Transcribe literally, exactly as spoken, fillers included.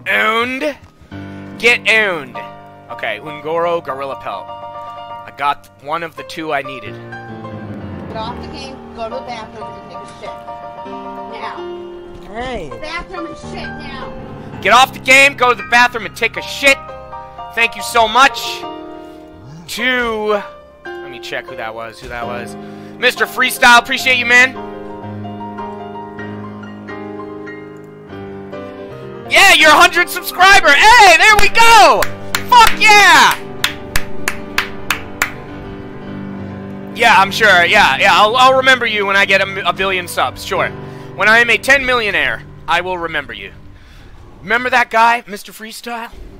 Owned. Get owned. Okay, Ungoro, Gorilla Pelt. I got one of the two I needed. Get off the game, go to the bathroom, and take a shit. Now. Hey. Bathroom and shit now. Get off the game, go to the bathroom, and take a shit. Thank you so much. To... Let me check who that was, who that was. Mister Freestyle, appreciate you, man. Yeah, you're a hundred subscriber. Hey, there we go. Fuck yeah. Yeah, I'm sure. Yeah, yeah. I'll, I'll remember you when I get a, a billion subs. Sure. When I am a ten millionaire, I will remember you. Remember that guy, Mister Freestyle?